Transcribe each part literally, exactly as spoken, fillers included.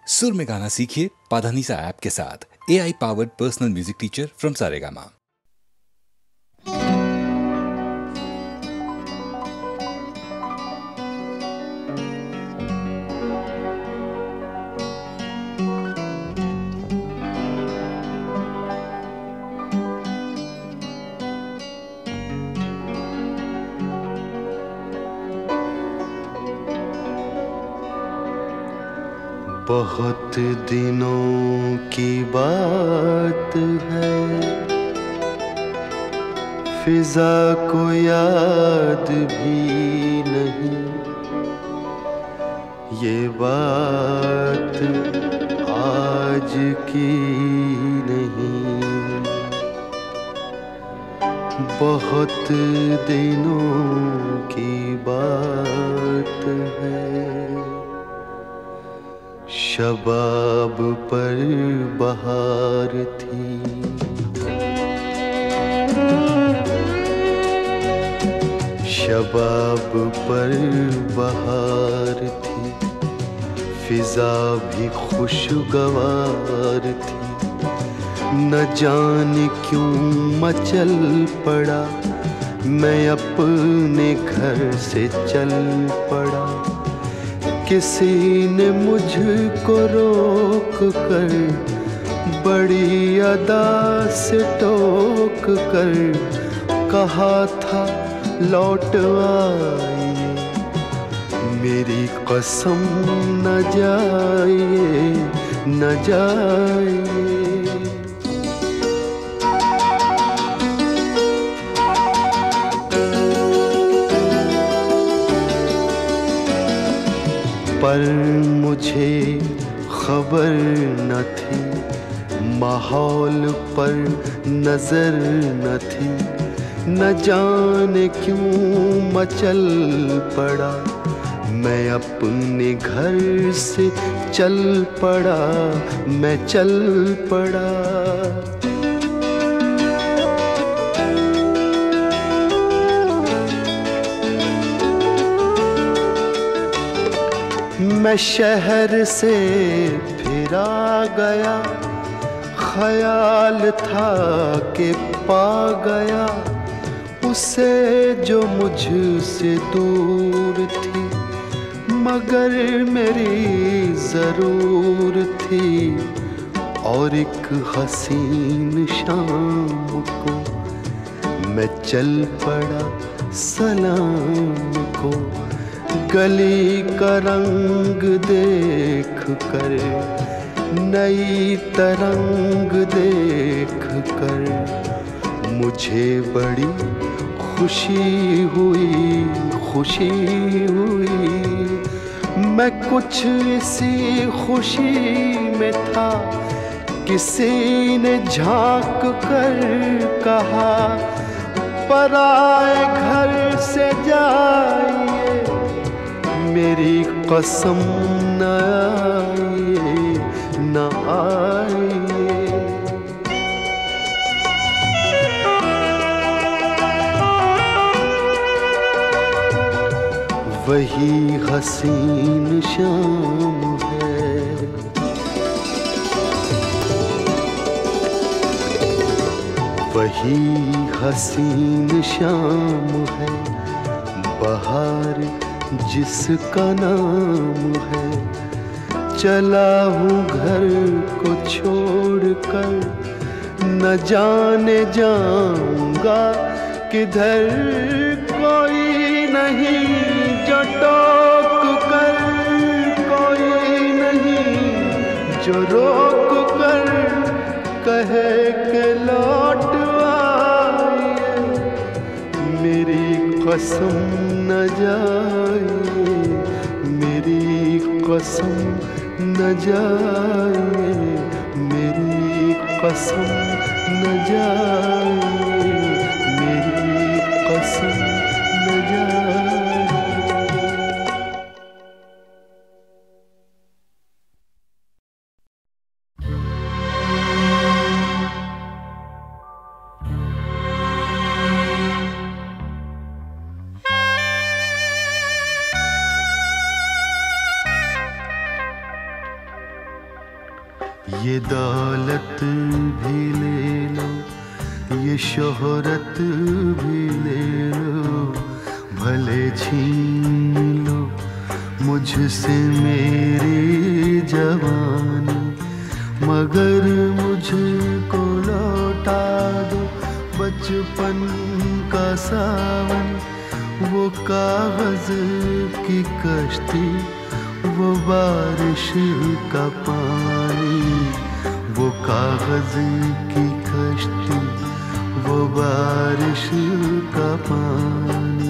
सुर में गाना सीखिए पाधानीसा ऐप के साथ। A I powered personal music teacher from Saregama. बहुत दिनों की बात है, फिजा को याद भी नहीं। ये बात आज की नहीं, बहुत दिनों की बात है। शबाब पर बहार थी, शबाब पर बहार थी, फिजा भी खुशगवार थी। न जाने क्यों मचल पड़ा, मैं अपने घर से चल पड़ा। किसी ने मुझको रोक कर, बड़ी अदा से टोक कर कहा था लौट आइए, मेरी कसम न जाइए न जाइए। पर मुझे खबर न थी, माहौल पर नजर न थी। न जाने क्यों मचल पड़ा, मैं अपने घर से चल पड़ा, मैं चल पड़ा। मैं शहर से फिर आ गया, ख्याल था कि पा गया उसे जो मुझसे दूर थी। मगर मेरी ज़रूर थी, और एक हसीन शाम को मैं चल पड़ा सलाम को। गली का रंग देख कर, नई तरंग देख कर मुझे बड़ी खुशी हुई, खुशी हुई। मैं कुछ इसी खुशी में था, किसी ने झांक कर कहा पराए घर से जाइए, मेरी कसम न आइए न आइए। वही हसीन शाम है, वही हसीन शाम है, बहार जिसका नाम है। चला हूँ घर को छोड़कर, न जाने जाऊंगा किधर। कोई नहीं जो टोक कर, कोई नहीं जो रोक कर कहे के लौट आइए, मेरी कसम न जाइए, मेरी कसम न जाइए, मेरी कसम न जाइए, मेरी कसम न जाइए। ये दौलत भी ले लो, ये शोहरत भी ले लो, भले छीन लो मुझसे मेरी जवानी, मगर मुझको लौटा दो बचपन का सावन। वो कागज की कश्ती, वो बारिश का पानी, वो कागज की कश्ती, वो बारिश का पानी।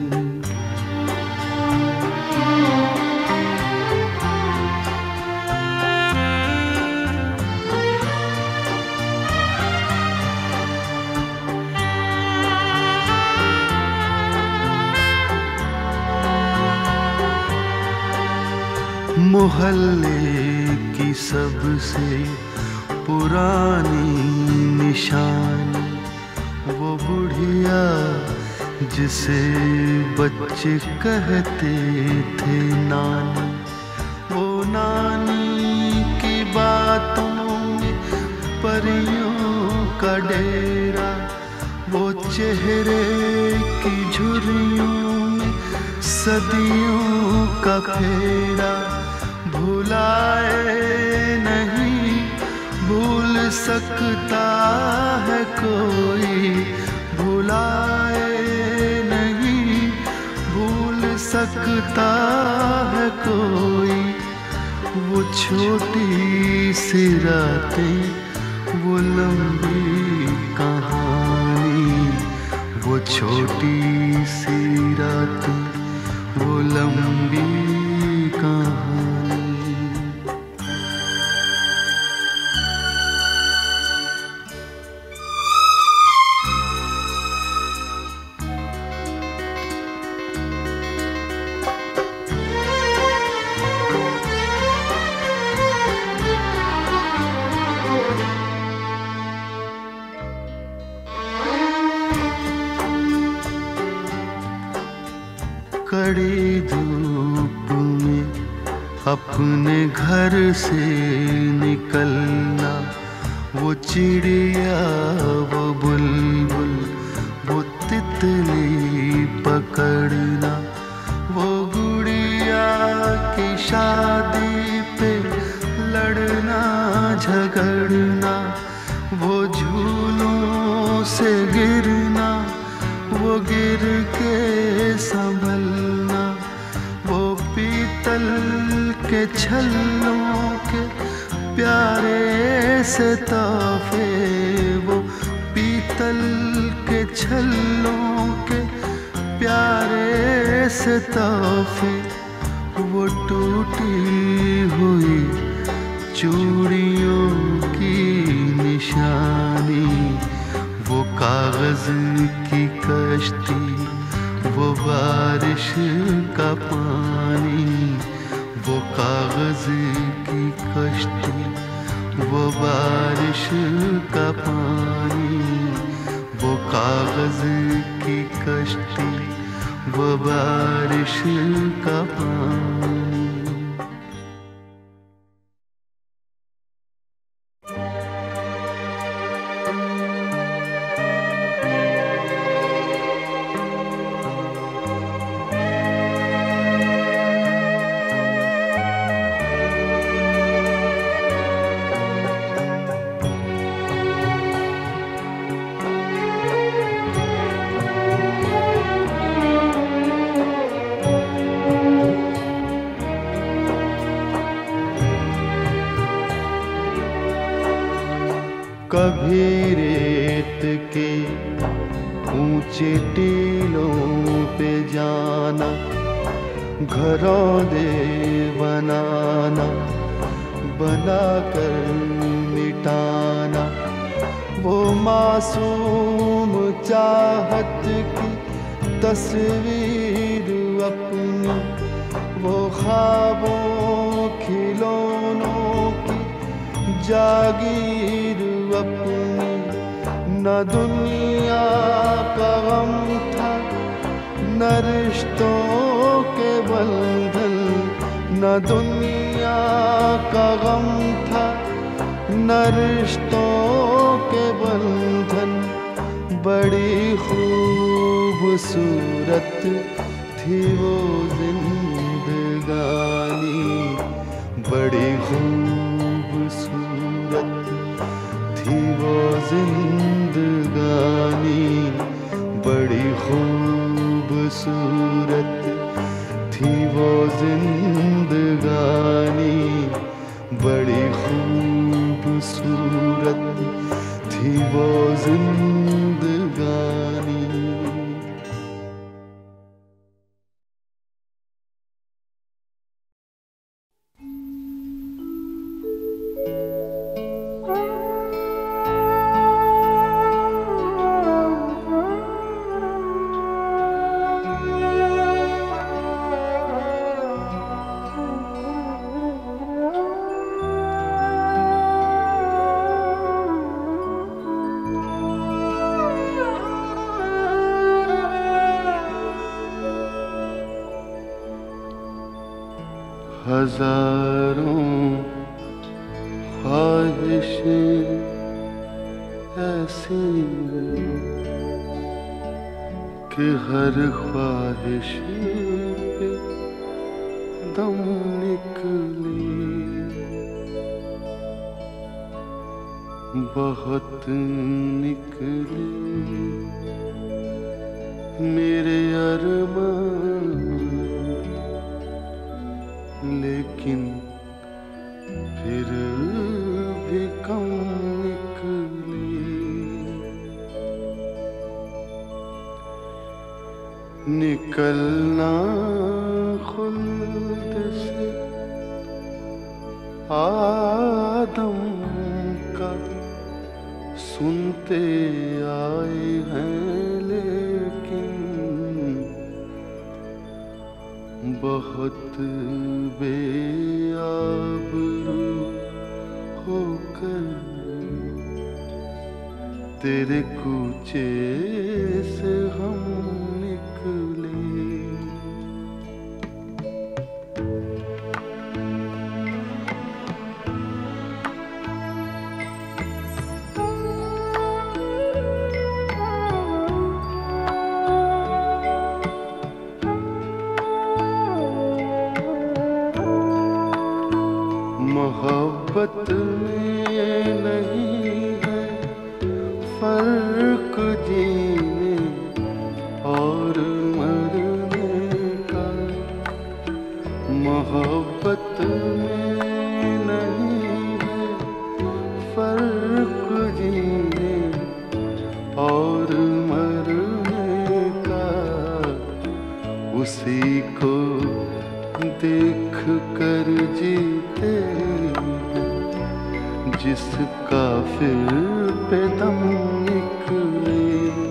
मोहल्ले की सबसे पुरानी निशानी, वो बुढ़िया जिसे बच्चे कहते थे नानी। वो नानी की बातों में परियों का डेरा, वो चेहरे की झुर्रियों में सदियों का फेरा। भुलाए नहीं भूल सकता है कोई, भुलाए नहीं भूल सकता है कोई। वो छोटी सी रातें, वो लंबी कहानी, वो छोटी सी रातें, वो लंबी कहानी। कड़ी धूप में अपने घर से निकलना, वो चिड़िया, वो बुलबुल, वो तितली पकड़ना, वो गुड़िया की शादी पे लड़ना झगड़ना, वो झूलों से गिरना, वो गिर के संभलना, वो पीतल के छल्लों के प्यारे से तोहफे, वो पीतल के छल्लों के प्यारे से तोहफे। वो टूटी हुई चूड़ियों की निशानी, वो कागज की कश्ती, वो बारिश का पानी, वो कागज की कश्ती, वो बारिश का पानी, वो कागज की कश्ती, वो बारिश का पानी। कभी रेत के ऊंचे टीलों पे जाना, घरों दे बनाना, बनाकर मिटाना, वो मासूम चाहत की तस्वीर अपनी, वो ख्वाबों खिलौनों की जागीर अपनी। न दुनिया का गम था, न रिश्तों के बंधन, न दुनिया का गम था, न रिश्तों के बंधन, बड़ी खूबसूरत थी वो जिंदगानी, बड़ी खूबसूरत थी वो जिंदगानी, बड़ी खूबसूरत थी वो जिंदगानी, बड़ी खूबसूरत थी वो जिंदगानी। हजारों ख्वाहिशें ऐसी कि हर ख्वाहिश पे दम निकले, बहुत निकले मेरे अरमान, लेकिन फिर भी कम निकले। निकलना खुल्द से आदम का सुनते आए हैं, लेकिन बहुत बेआबरू होकर तेरे कूचे से हम निकले। मोहब्बत में नहीं है फर्क जीने और मरने का, मोहब्बत में नहीं है फर्क जीने और मरने का। उसी को देख कर जीते जिसका फिर पे दम निकले।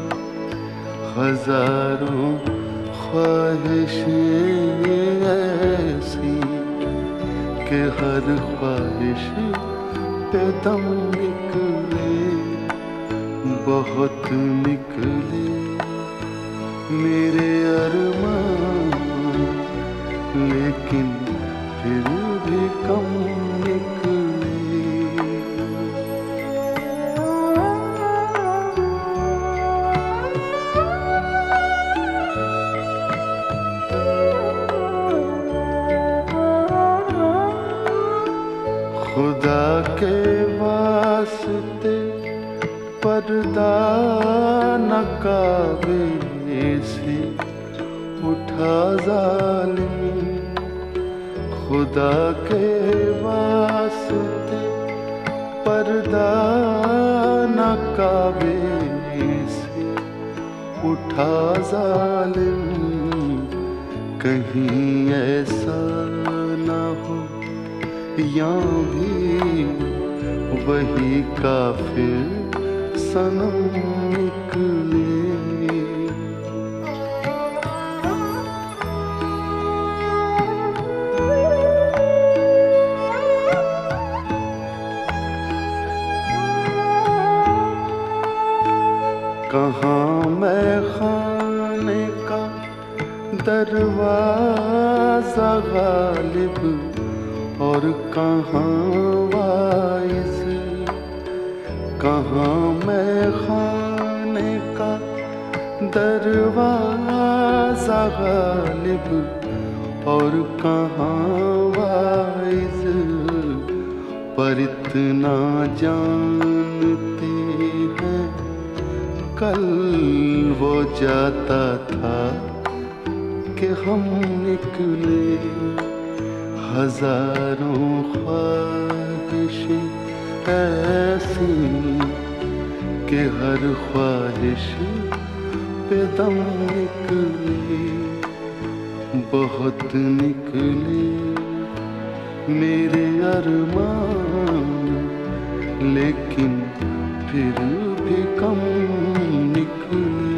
हजारों ख्वाहिशें ऐसी कि हर ख्वाहिश पे दम निकले, बहुत निकले मेरे अरमान, लेकिन फिर भी कम निकले। खुदा के वास्ते पर्दा न काबे से उठा जालिम, खुदा के वास्ते पर्दा न काबे से उठा जालिम। कहीं ऐसा न हो या भी वही काफिर सनम निकले। कहाँ मैं खाने का दरवाजा गालिब और कहाँ वाइस कहाँ मैं खाने का दरवाजा गालिब और कहाँ वाइज, पर इतना जानते हैं कल वो जाता था कि हम निकले। हजारों ख्वाहिशें ऐसी कि हर ख्वाहिश पे दम निकले, बहुत निकले मेरे अरमान, लेकिन फिर भी कम निकले।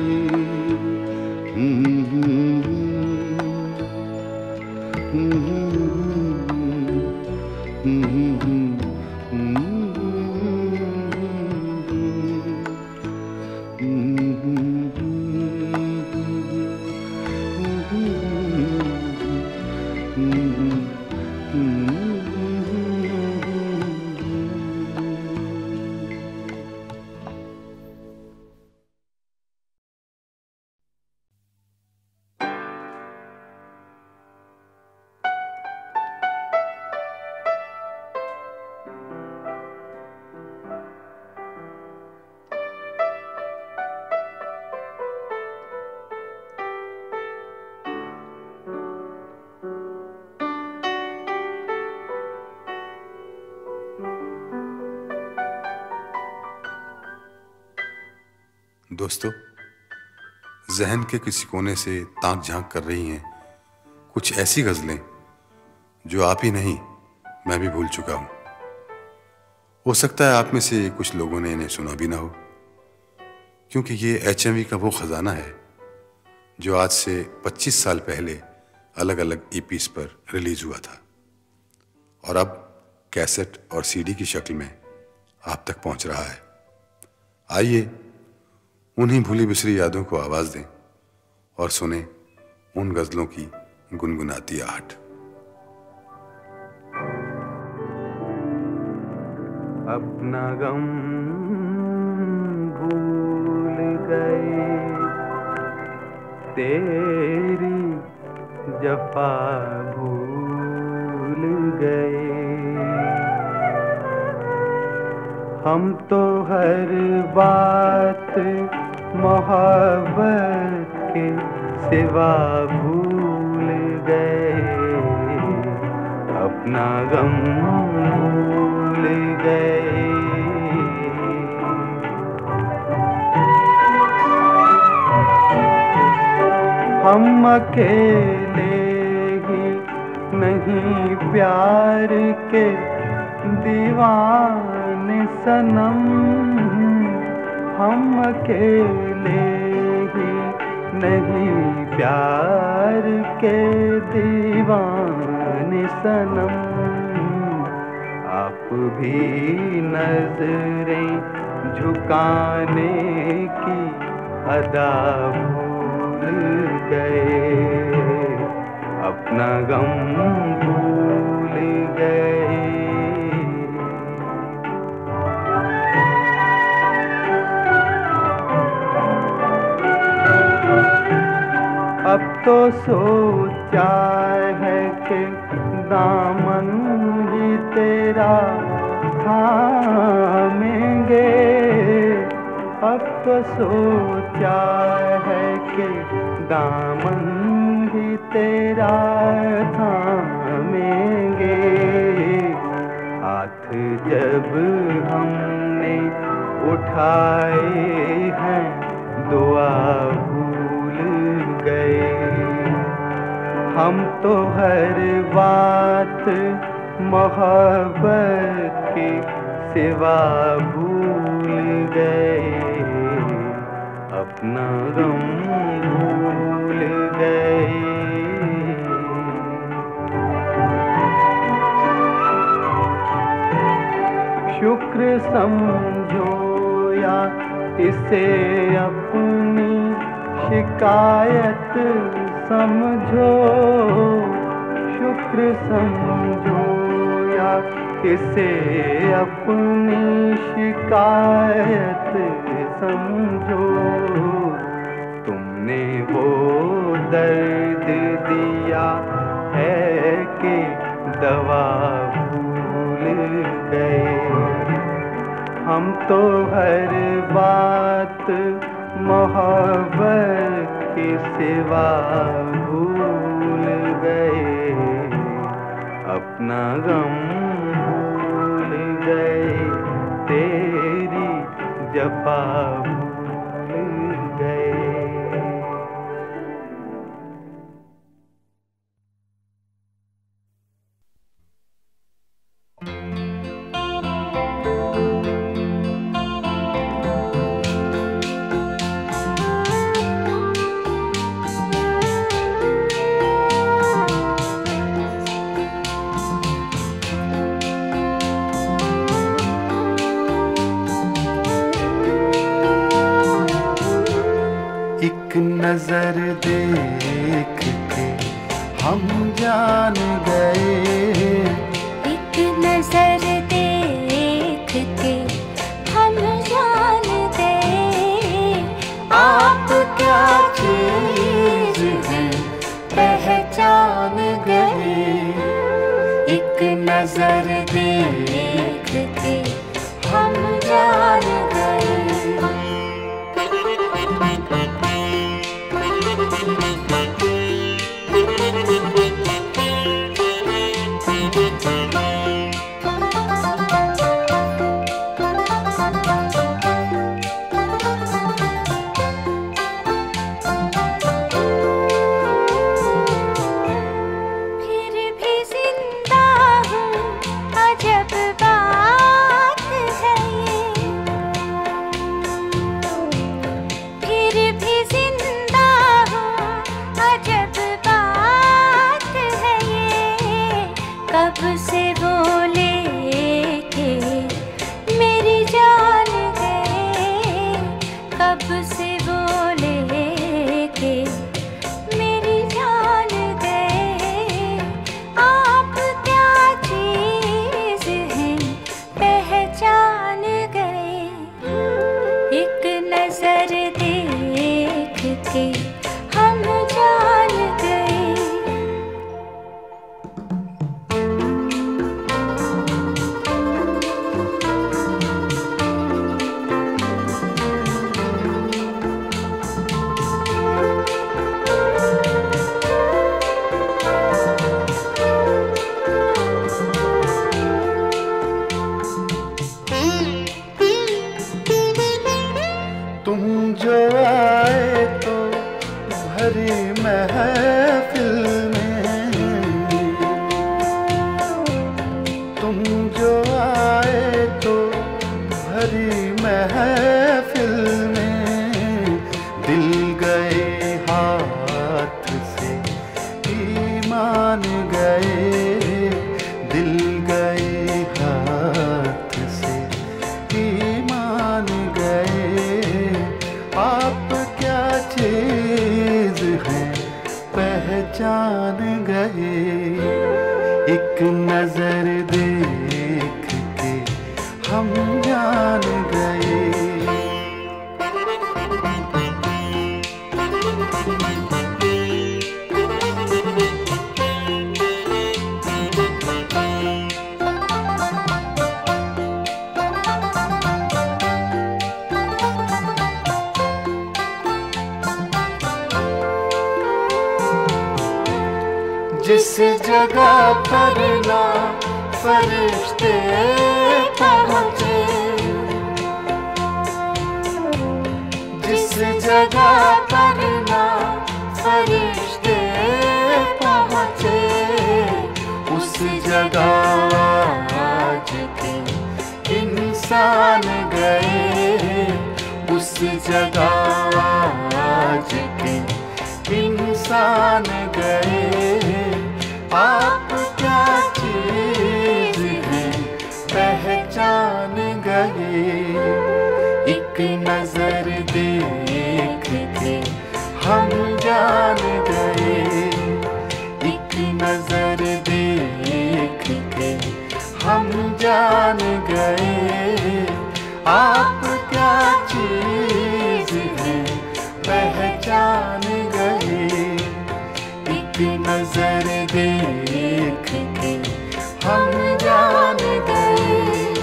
दोस्तों, जहन के किसी कोने से ताक झांक कर रही हैं कुछ ऐसी गज़लें जो आप ही नहीं मैं भी भूल चुका हूं। हो सकता है आप में से कुछ लोगों ने इन्हें सुना भी ना हो, क्योंकि ये एच एम वी का वो ख़जाना है जो आज से पच्चीस साल पहले अलग अलग ई पीज़ पर रिलीज़ हुआ था और अब कैसेट और सी डी की शक्ल में आप तक पहुंच रहा है। आइए उन्हीं भूली बिसरी यादों को आवाज दें और सुने उन गजलों की गुनगुनाती आहट। अपना गम भूल गए, तेरी जफा भूल गए, हम तो हर बात मोहब्बत के सिवा भूल गए, अपना गम भूल गए। हम अकेले ही नहीं प्यार के दीवाने सनम, हम अकेले ही नहीं प्यार के दीवाने सनम, आप भी नजरें झुकाने की अदा भूल गए, अपना गम भूल गए। अब तो सोचा है कि दामन ही तेरा थामेंगे, अब तो सोचा है कि दामन ही तेरा थामेंगे, हाथ जब हमने उठाए हैं दुआ भूल गए, हम तो हर बात मोहब्बत की सिवा भूल गए, अपना गम भूल गए। शुक्र समझो या इसे अपनी शिकायत समझो, शुक्र समझो या इसे अपनी शिकायत समझो। तुमने वो दर्द दिया है कि दवा भूल गए। हम तो हर बात मोहब्बत के सिवा भूल गए। अपना गम भूल गए, तेरी जफा भूल गए। एक नजर देख के हम जान गए। एक नजर देख के हम जान गए। आप क्या चीज है पहचान गए। एक नजर देख के हम जान गए। जिस जगह पर ना फरिश्ते पहुँचे, जिस जगह पर ना फरिश्ते पहुँचे, उस जगह आज के इंसान गए। उस जगह आज के इंसान गए। आप क्या चीज है पहचान गए। एक नजर देख के हम जान गए। एक नजर देख के हम गए। आप क्या चीज है पहचान गए। एक नजर देख के हम जान गए।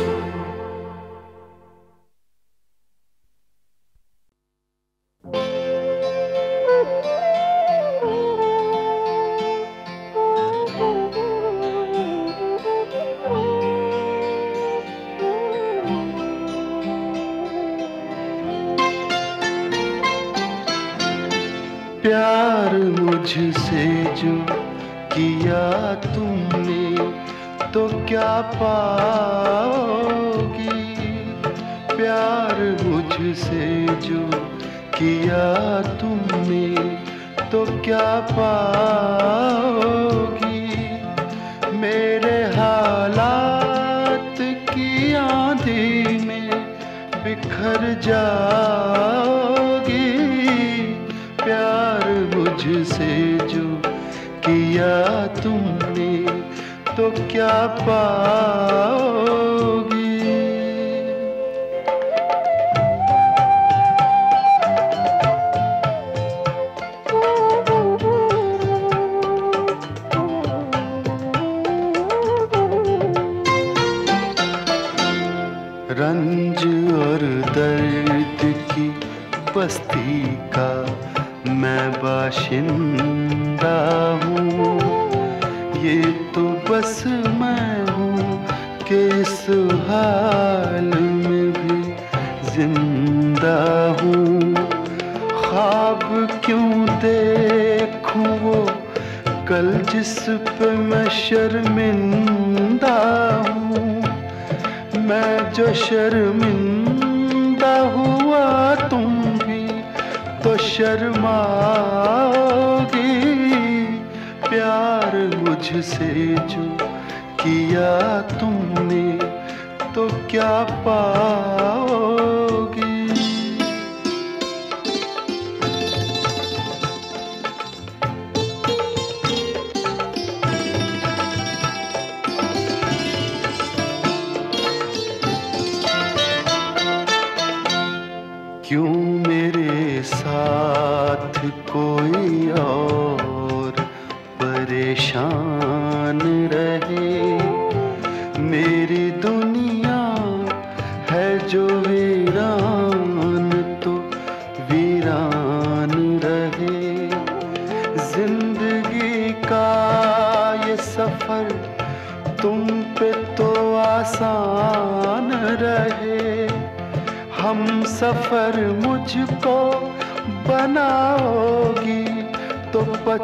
प्यार मुझसे जो किया तुमने तो क्या पाओगी। प्यार मुझसे जो किया तुमने तो क्या पाओगी। मेरे हालात की आंधी में बिखर जाओगी। प्यार मुझसे जो किया तुमने तो क्या पाओगी। रंज और दर्द की बस्ती का मैं बाशिंदा हूँ। ये तो बस मैं हूँ कि इस हाल में भी जिंदा हूँ। ख्वाब क्यों देखूँ वो कल जिस पे मैं शर्मिंदा हूँ। मैं जो शर्मिंदा हुआ तुम भी तो शर्माओगी। प्यार मुझसे जो किया तुमने तो क्या पाओगी। क्यों मेरे साथ कोई और परेशान रहे। मेरी दुनिया है जो वीरान तो वीरान रहे। जिंदगी का ये सफर तुम पे तो आसान रहे। हम सफर मुझको बनाओगी तो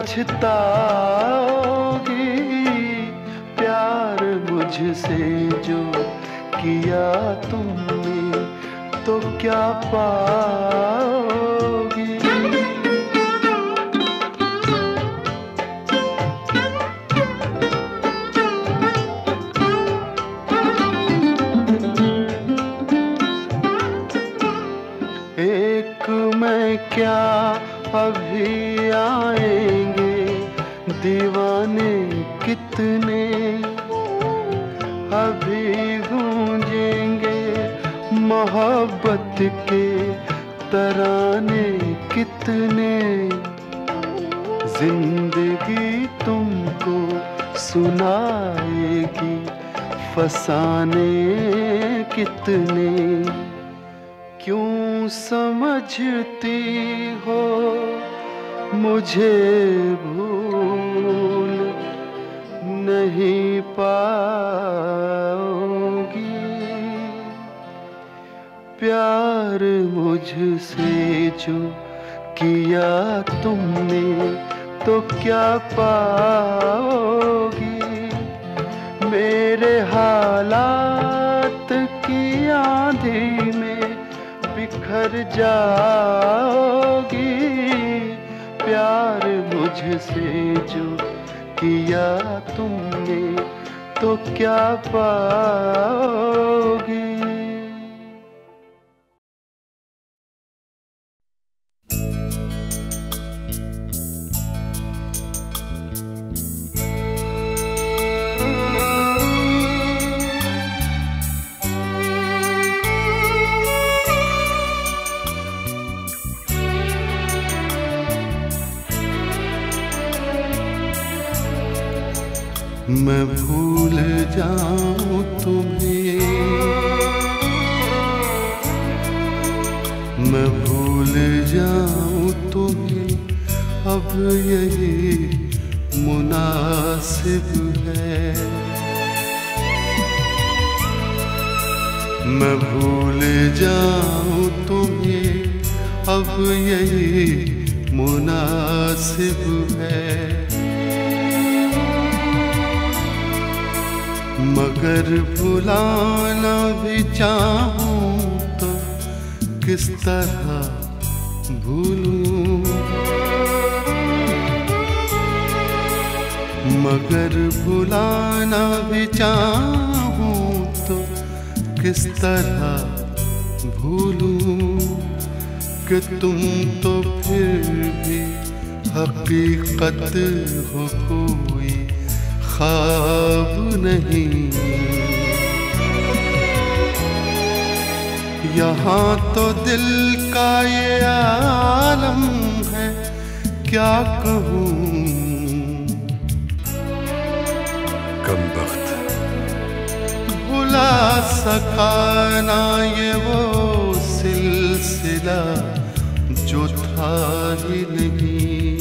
पछताओगी। प्यार मुझसे जो किया तुमने तो क्या पाओगी। एक मैं क्या अभी आएंगे दीवाने कितने। अभी गूंजेंगे मोहब्बत के तराने कितने। जिंदगी तुमको सुनाएगी फसाने कितने। क्यों समझती हो मुझे भूल नहीं पाओगी। प्यार मुझसे जो किया तुमने तो क्या पाओगी। मेरे हालात की आंधी में बिखर जाओगी। प्यार मुझसे जो किया तुमने तो क्या पाओगी। मैं भूल जाऊं तुम्हें, मैं भूल जाऊं तुम्हें, अब यही मुनासिब है। मैं भूल जाऊं तुम्हें, अब यही मुनासिब है। मगर भुलाना भी चाहूं तो किस तरह भूलूं, मगर भुलाना भी चाहूं तो किस तरह भूलूं कि तुम तो फिर भी हकीकत हो, कोई ख्वाब नहीं। यहाँ तो दिल का ये आलम है, क्या कहूँ कमबख्त। भुला सका ना ये वो सिलसिला जो था ही नहीं,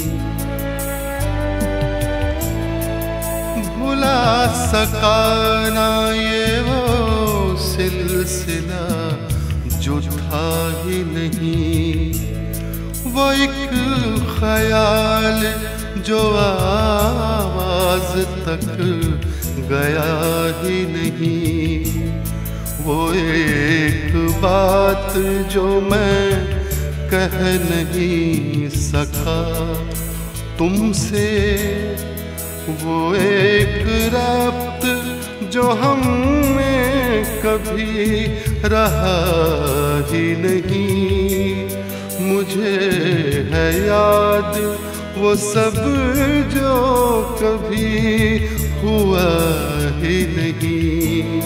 भुला सका ना ये वो सिलसिला जो था ही नहीं। वो एक ख्याल जो आवाज तक गया ही नहीं, वो एक बात जो मैं कह नहीं सका तुमसे, वो एक रब्त जो हमें कभी रहा ही नहीं। मुझे है याद वो सब जो कभी हुआ ही नहीं।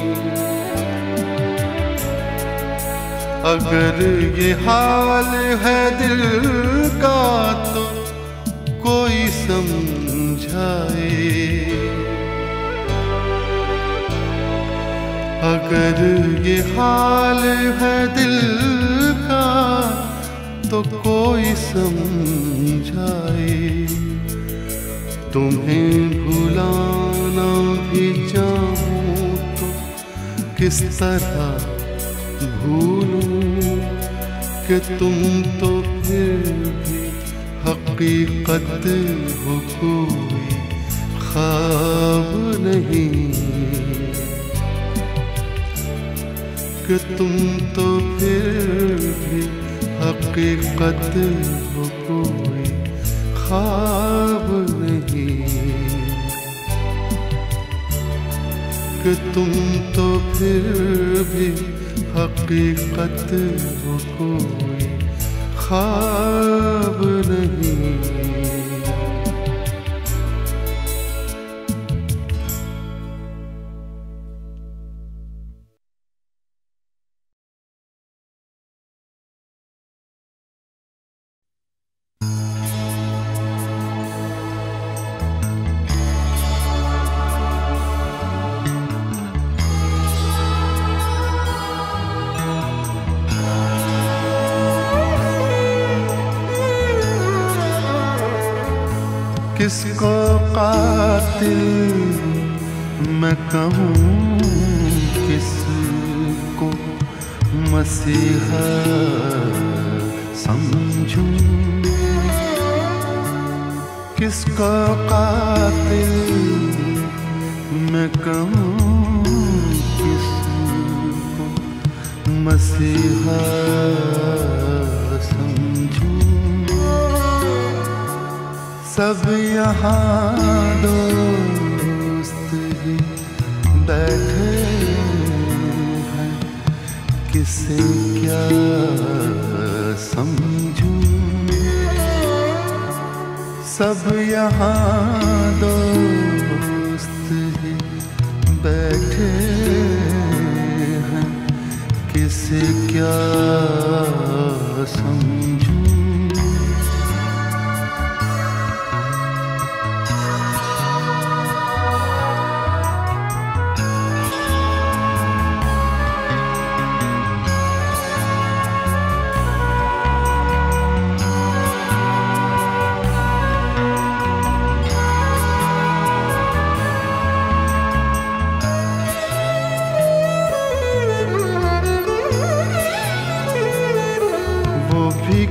अगर ये हाल है दिल का तो कोई समझाए, अगर ये हाल है दिल का तो कोई समझाए। तुम्हें भुलाना भी चाहूं तो किस तरह भूलूं कि तुम तो फिर भी हकीकत हो, कोई ख्वाब नहीं। कि तुम तो फिर भी हकीकत हो, कोई ख्वाब नहीं। कि तुम तो फिर भी हकीकत हो, कोई ख्वाब नहीं। किसको कातिल मैं कहूँ, किसको मसीहा समझूं, किसको कातिल मैं कहूँ, किसको मसीहा समझूं। सब यहाँ दोस्त ही बैठे हैं, किसे क्या समझूं। सब यहाँ दोस्त ही बैठे हैं, किसे क्या समझूं।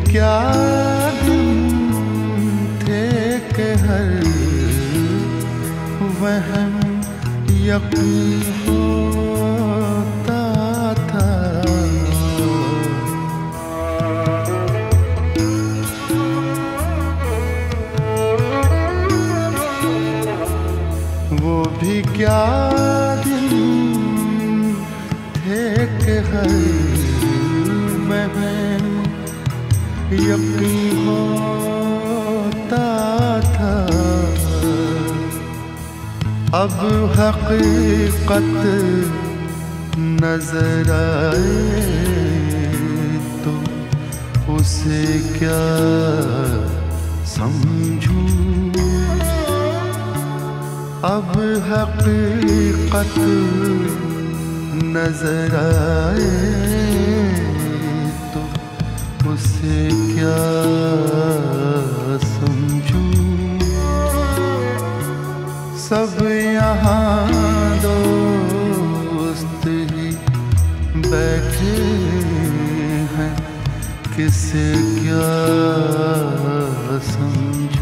क्या दिन थे कि हर वहम यकीन होता था। वो भी क्या दिन थे कि हर वहम यकीन होता था। अब हकीकत नजर आए तो उसे क्या समझूं। अब हकीकत नजर आए तो उसे क्या समझूं। सब यहाँ दोस्त ही बैठे हैं, किसे क्या समझूं।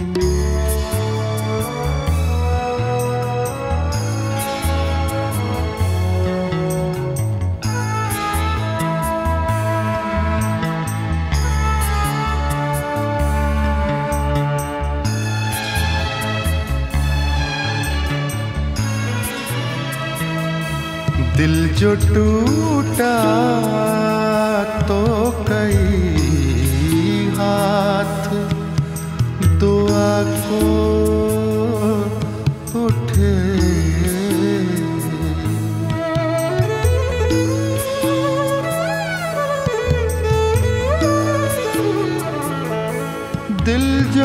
दिल जो टूटा तो कई हाथ दुआ को उठे। दिल जो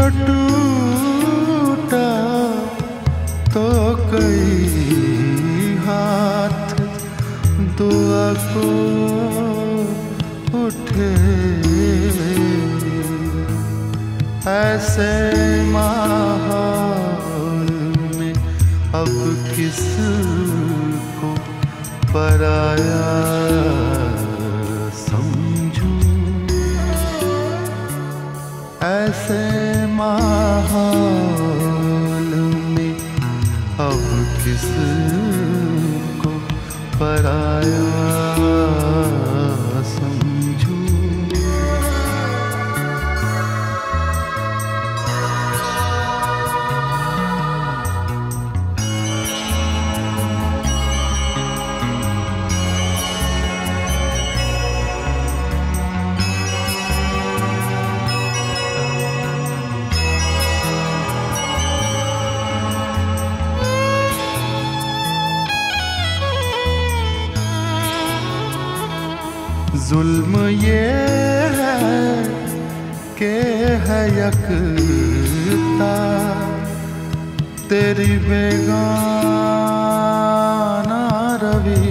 टूटा तो कई हाथ दुआ को उठे। ऐसे माहौल में अब किस को पराया समझूं। ऐसे माहौल में अब किस पराया समझूं। जुल्म ये है कि है यकता तेरी बेगाना रवि।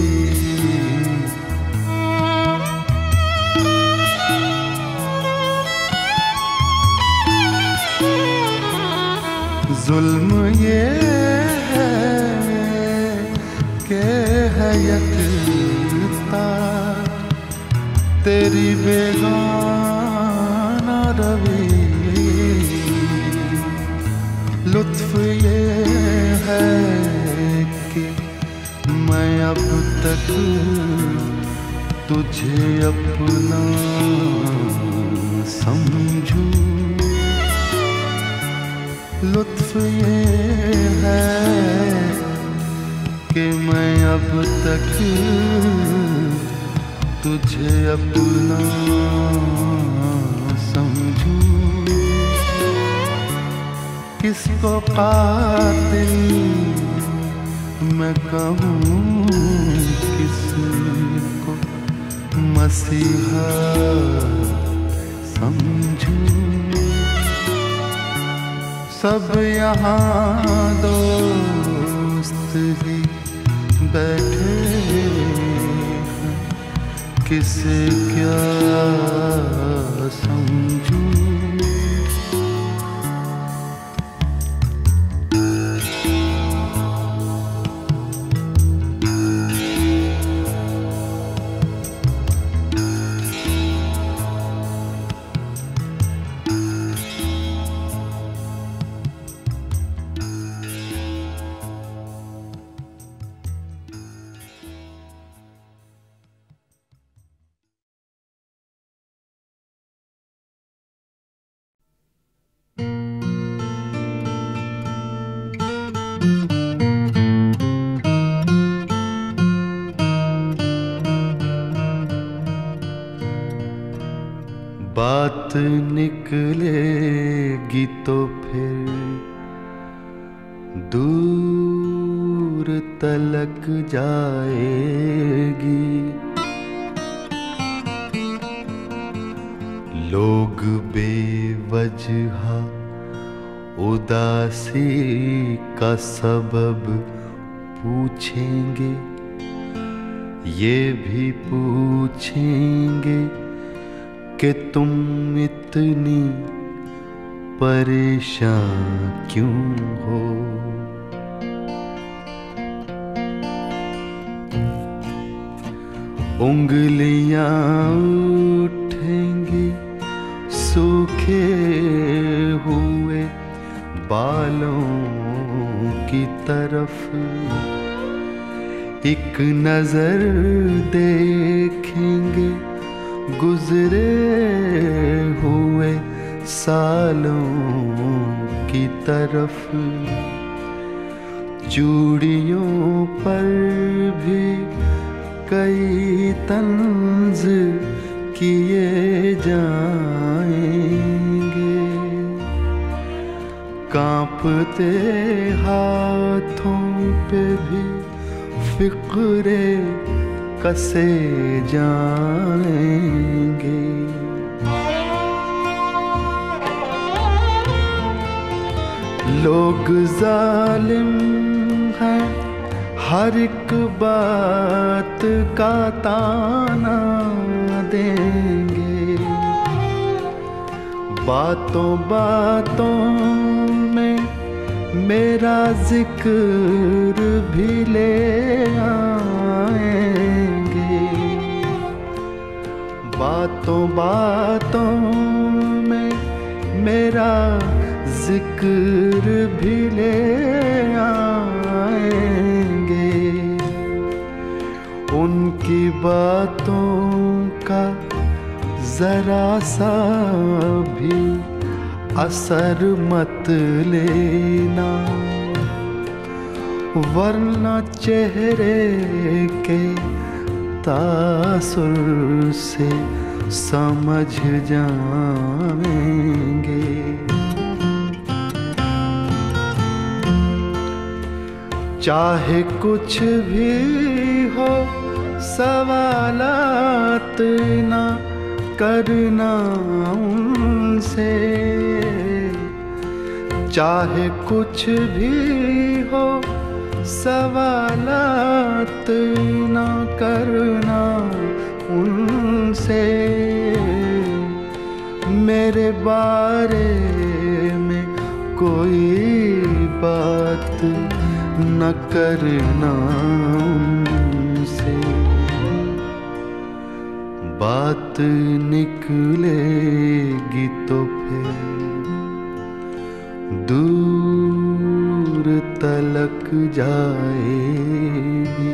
जुल्म ये है कि है यकता तेरी बेगाना रवि। लुत्फ ये है कि मैं अब तक तुझे अपना समझूं। लुत्फ ये है कि मैं अब तक तुझे अपना समझूं। किसको कातिल मैं कहूँ, किसको मसीहा समझूं। सब यहाँ दोस्त ही बैठे हैं, किसे क्या समझूं। बात निकलेगी तो फिर दूर तलक जाएगी। लोग बेवजह उदासी का सबब पूछेंगे, ये भी पूछेंगे कि तुम इतनी परेशान क्यों हो। उंगलियां उठेंगी सूखे हुए बालों की तरफ, एक नजर देखेंगे गुजरे हुए सालों की तरफ। चूड़ियों पर भी कई तंज किए जाएंगे, कांपते हाथों पे भी फिक्रे कसे जाएंगे। लोग जालिम हैं, हर एक बात का ताना देंगे, बातों बातों में मेरा जिक्र भी ले आएंगे, बातों बातों में मेरा जिक्र भी ले आएंगे। उनकी बातों का जरा सा भी असर मत लेना, वरना चेहरे के तासुर से समझ जाएंगे। चाहे कुछ भी हो सवालात ना करना उनसे, चाहे कुछ भी हो सवालात ना करना उनसे। मेरे बारे में कोई बात न करना उनसे, बात निकलेगी तो फिर दूर तलक जाएगी।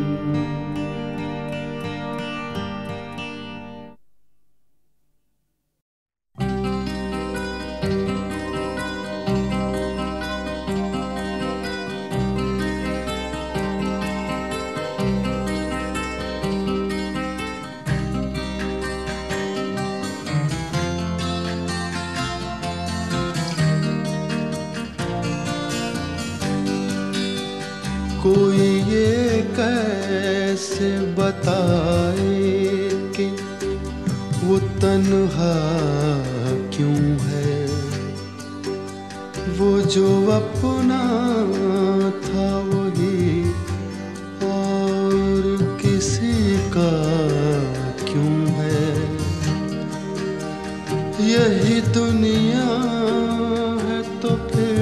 कोई ये कैसे बताए कि वो तन्हा क्यों है, वो जो अपना था वही और किसी का क्यों है। यही दुनिया है तो फिर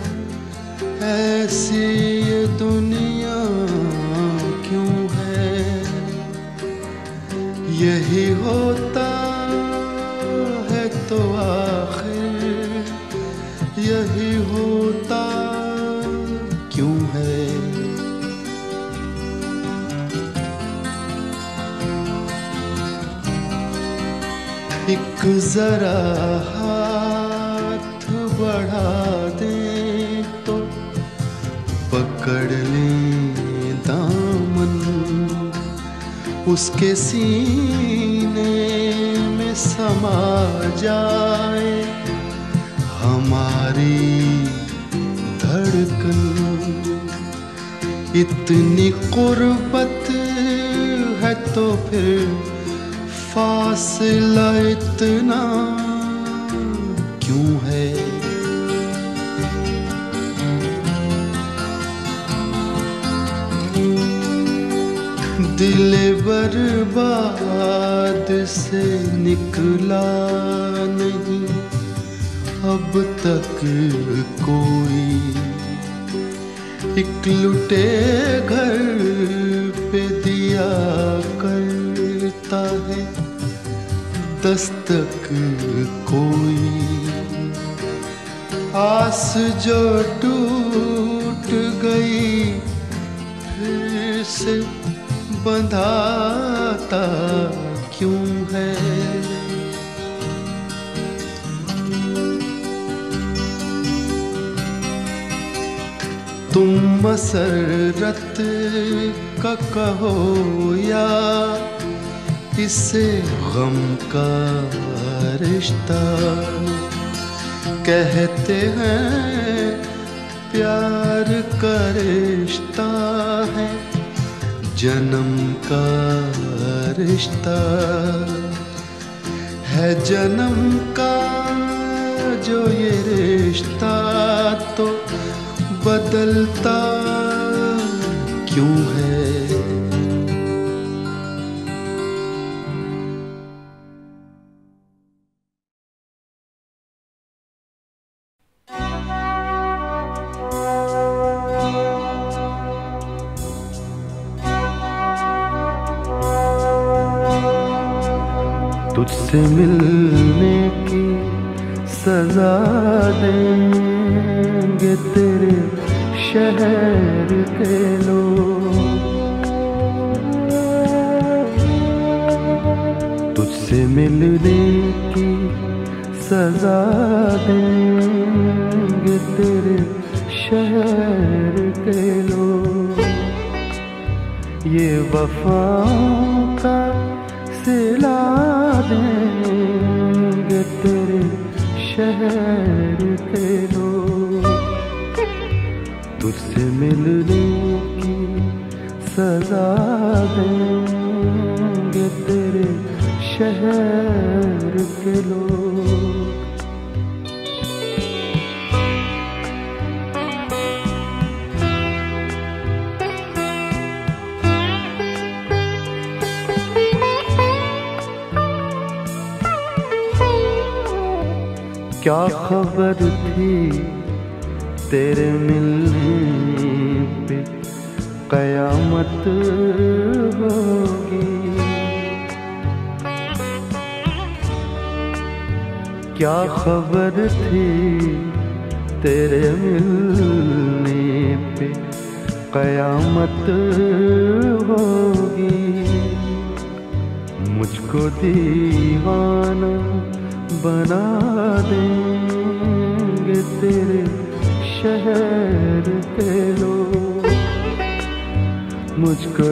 ऐसी ये दुनिया क्यों है। यही होता है तो आखिर यही होता क्यों है। एक जरा हाथ बढ़ा दे तो पकड़ लें दामन, उसके सीने में समा जाए हमारी धड़कन। इतनी कुर्बत है तो फिर फासला इतना क्यों है? दिल बर्बाद से निकला नहीं अब तक कोई। एक लुटे घर पे दिया करता है दस्तक कोई। आस जो टूट गई फिर से बंधाता क्यों है? तुम मसरत का कहो या इसे गम का रिश्ता। कहते हैं प्यार का रिश्ता है जन्म का रिश्ता है जन्म का जो ये रिश्ता तो बदलता क्यों है? तुझसे मिलने की सजा देंगे तेरे शहर के लोग। तुझसे मिलने की सजा देंगे तेरे शहर के लोग। ये वफाओं का सिला देंगे तेरे शहर के लोग। तुझसे मिलने की सजा देंगे तेरे शहर के लोग। क्या खबर थी तेरे मिलने पे कयामत होगी। क्या खबर थी तेरे मिलने पे कयामत होगी। मुझको दीवाना बना देंगे तेरे शहर के लोग। मुझको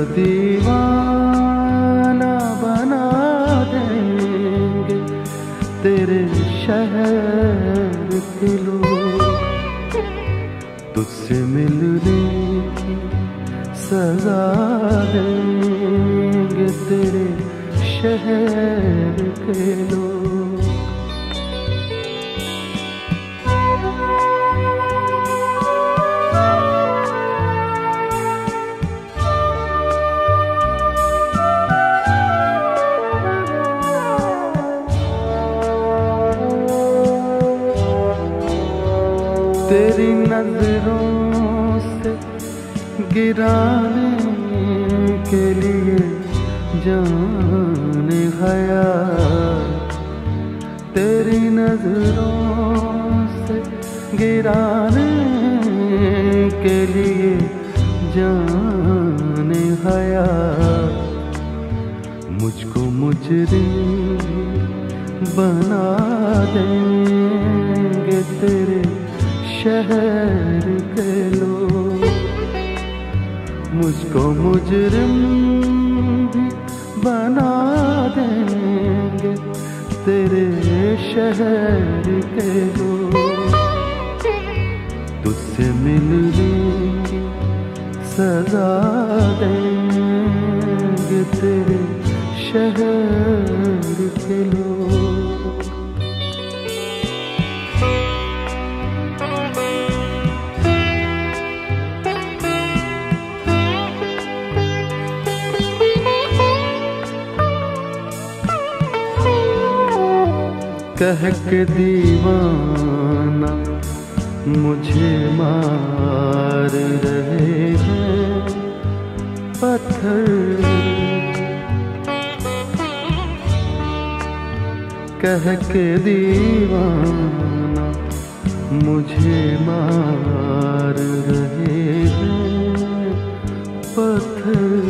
दीवाना बना देंगे तेरे शहर के लोग। तुझसे मिलने की सजा देंगे तेरे शहर के लोग। तेरी नजरों से गिराने के लिए जाने हया। तेरी नजरों से गिराने के लिए जाने हया। मुझको मुजरिम बना देंगे तेरे शहर के लोग। मुझको मुजरिम भी बना देंगे तेरे शहर के लोग तुझसे मिलने की सजा देंगे तेरे शहर के लोग। कह के दीवाना मुझे मार रहे हैं पत्थर, कह के दीवाना मुझे मार रहे हैं पत्थर।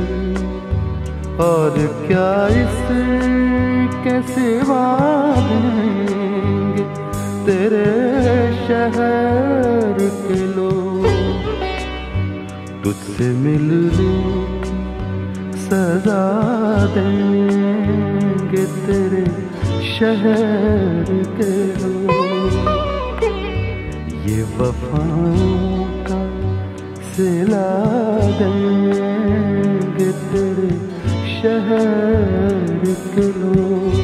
और क्या इस कैसे वादेंगे तेरे शहर के लोग तुझसे मिलने की सजा देंगे तेरे शहर के लोग। ये वफाओं का सिला देंगे तेरे शहर के लोग।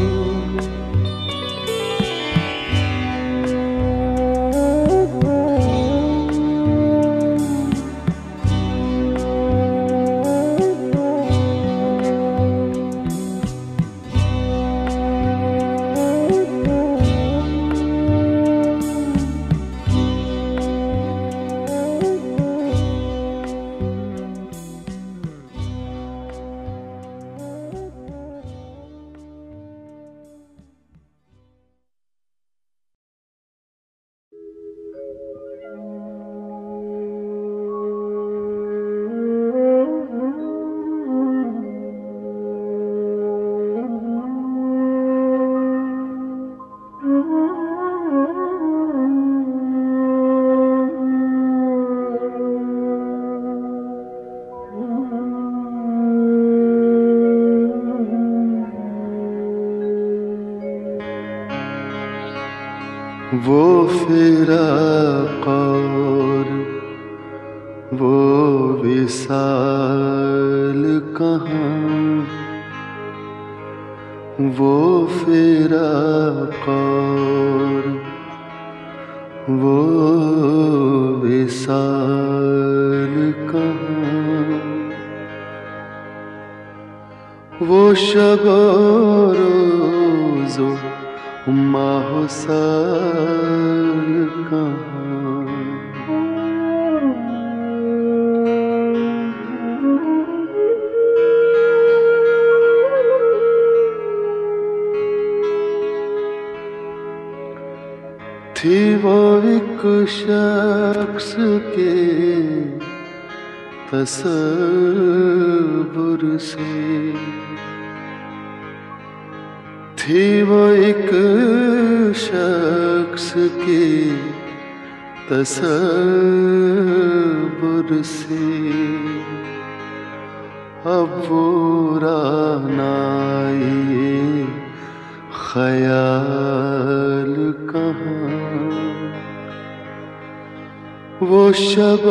वो फिराक और वो विसाल कहाँ, वो फिराक और वो विसाल कहाँ, वो शब रोज़ो माहो साल कहाँ। थी वो एक शख्स के तसव्वुर से, थी वो एक शख्स के तसव्वुर से। अब वो रानाए ख़याल कहाँ, वो शब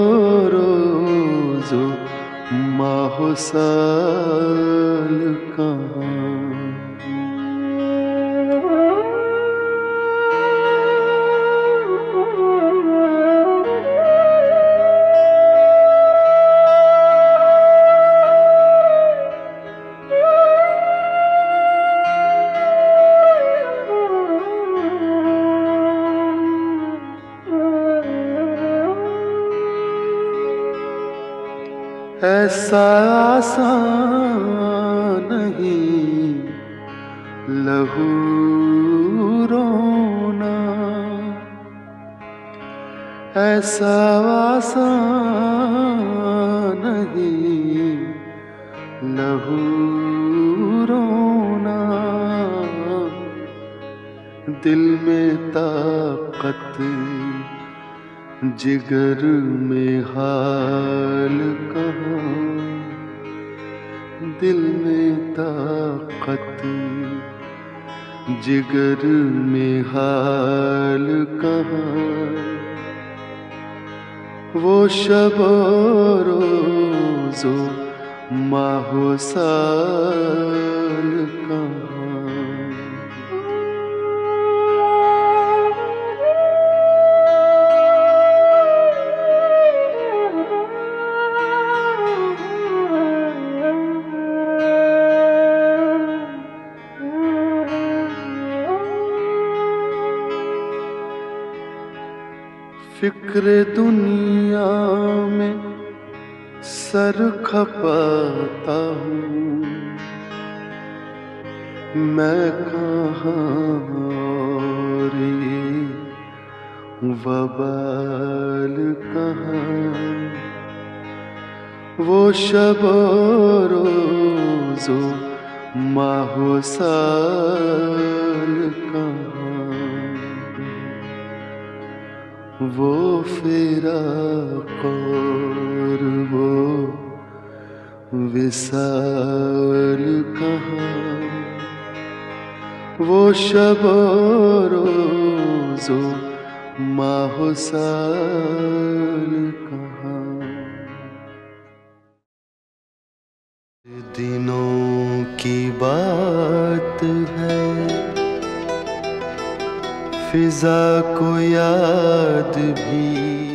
रोज़ो माहो साल कहाँ। ऐसा आसान नहीं लहू रोना, ऐसा आसान नहीं लहू रोना। दिल में ताकत जिगर में हाल कहाँ, दिल में ताकत जिगर में हाल कहाँ, वो शब रोज़ो माहो साल कहाँ। फिक्र दुनिया में सर खपाता हूँ, मैं कहाँ रे वबाल कहाँ, वो शब रोज़ो माहो साल कहाँ, वो फिराक और वो विसाल कहाँ, वो शब रोज़ो माहो साल कहाँ। दिनों की बात है, फिजा को याद भी